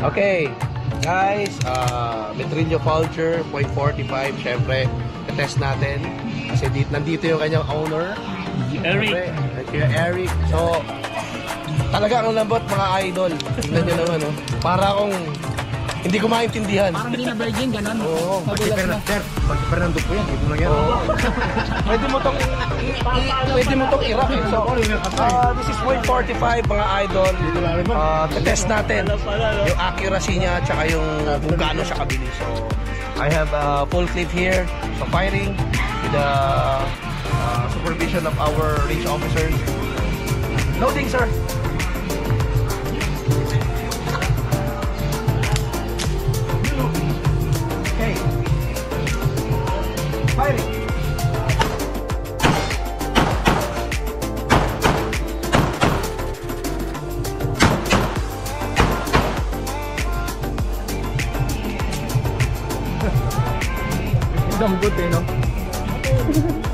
Okay, guys, Metrillo Fulger, 0.45, syempre, test natin. Kasi nandito yung kanyang owner. Eric. Kaya Eric. So, talaga ang lambot mga idol. Tingnan nyo naman, oh. Para akong hindi ko maintindihan. Parang hindi na virgin, gano'n. Oo. Magulat na. Pag-Fernando po yan, dito lang yan. Pwede mo tong i-rock eh. So, this is 0.45 mga idol. Test natin yung accuracy niya at saka yung kung gaano siya kabilis. So, I have a full clip here. So, firing with the supervision of our range officers. Loading, sir. Okay. Firing. Dambot eh, no?